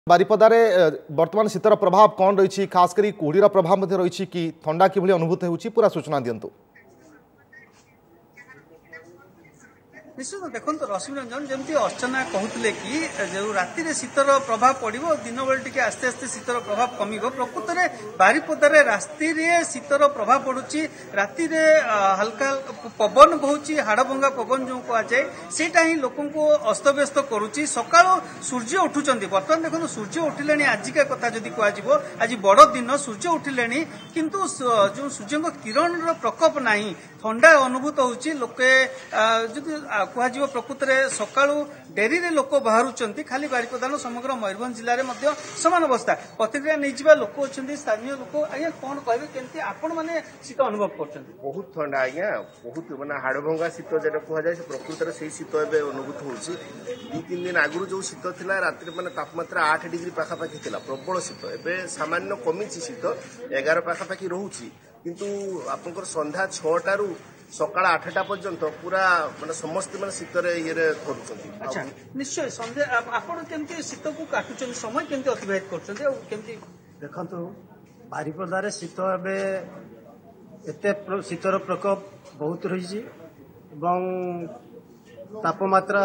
बारिपदारे वर्तमान शीतर प्रभाव कौन रही खास करी कुहड़ीर प्रभाव रही कि थंडा कि अनुभूत हो पूरा सूचना दिंतु। निश्चित देखो रश्मि रंजन जमी अर्चना कहते कि जो राति शीतर प्रभाव पड़ो दिन बेले टी आस्ते आस्ते शीतर प्रभाव कम प्रकृत में बारिपदार राति शीतर प्रभाव पड़ुची राति हल्का पवन बहुची हाड़भंगा पवन जो कहुए सेटा ही लोक अस्तव्यस्त करुच्ची सका सूर्य उठुंट बर्तमान देखो सूर्य उठिले आजिका कथा जदि कह आज बड़ दिन सूर्य उठिले किंतु जो सूर्य किरण प्रकोप ना ठंडा अनुभूत होची लोके कह प्रकृत में सका डेरी लोक बाहर खाली बारिपदा समग्र मयूरभंज जिले में समान अवस्था प्रतिक्रिया नहीं लोक अच्छा स्थानीय लोक आज्ञा कौन कहे केमती आपण मैंने शीत अनुभव कर बहुत ठंडा आज्ञा बहुत मानने हाड़भंगा शीत जो कहुए प्रकृत में शीत अनुभूत हो 2-3 दिन आगु जो शीत था राति मैंने तापमात्रा 8 डिग्री पाखापाखि थी प्रबल शीत एवं सामान्य कमी शीत 11 पाखापाखि रोचे किंतु आपंकर संध्या 6टारू सकाळ 8टा पर्यंत पूरा माने समस्त माने शीतर ये करूछन। अच्छा निश्चय संध्या आपण केमती शीत को काटुछन समय केमती अतिबाहित करछन केमती देखंतु बारिपदार शीत एबे एते शीतर प्रकोप बहुत रही एवं तापमात्रा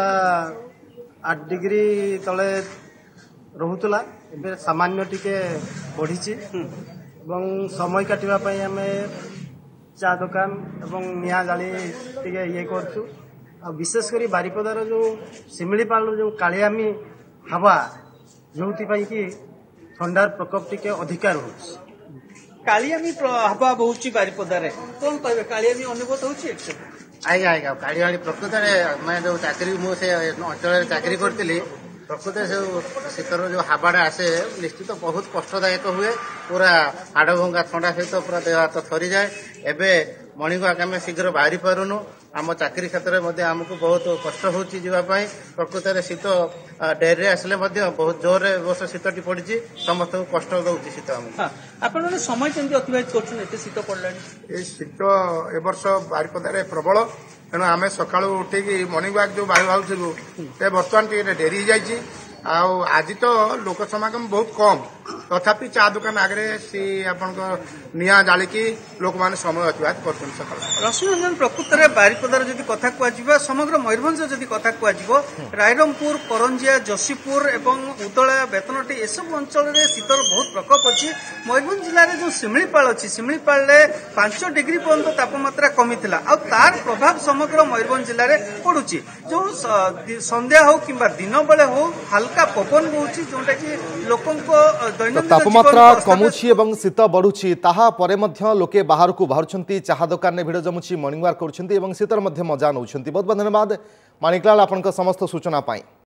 8 डिग्री तले रहुतला एबे सामान्य टिके बढ़ी एवं समय काटिबा पई हमें चा दुकान एवं निया जाली टिके ये करछु आ विशेषकर बारिपदार जो शिमिलीपाल जो कालियामी हवा जोथि पई कि ठंडार प्रकोप टिके अधिकार हो कालियामी हवा बहुची बारिपदार कौन कहबे कालियामी अनुभूत होची आज्ञा आज्ञा कालियामी प्रकृत में मैं जो चाकरी मु से अंचल चाकरी करती प्रकृत से शीतर जो हावाड़ा आसे निश्चित बहुत कष्टदायक हुए पूरा हाड़भंगा ठंडा सहित पूरा देह हाथ थरी जाए एबे मणि को आगे शीघ्र बाहरी पारुनु आम चाकरी क्षेत्र में आमको बहुत कष्ट होची जीवाई प्रकृत में शीत डेरी आसले बहुत जोर वर्ष शीतटी पड़ी समस्त कष्ट दौर शीत आपने समय केमती अतिबाहित कर शीत पड़ा शीत ए वर्ष बारिपदार प्रबल तेणु आम सका उठिकी मर्णिंग वाक जो बाहर बाहर बर्तमान डेरी जाइए आज तो लोक समागम बहुत कम तथापि चा दुकान आगे सी आपण निया जालिकी लोक माने समय अतिबाहित कर सका। रश्मि रंजन प्रकृत में बारिपदार जदि कथा कह समग्र मयूरभंज जदि कथा कह रायरंगपुर करंजिया जशीपुर एवं उदला बेतनटी एसबू अंचल में शीतर बहुत प्रकोप अच्छी मयूरभंज जिले में जो शिमिलीपाल अच्छी शिमिलीपाल 5 डिग्री पर्यंत तापमात्रा कमी तार प्रभाव समग्र मयूरभंज जिले में पड़ुची जो संध्या हो कि दिन बेले हो हल्का पवन बहुची जोटा कि लोक तापमात्रा कमुची एवं शीत बढ़ुची ताहा परे मध्य लोके बाहर को बाहर चाहा दुकान में भिड़ जमुची मर्णिंग वाक कर शीतर मजा नौ बहुत बहुत धन्यवाद माणिकलाल आपन समस्त सूचना पाई।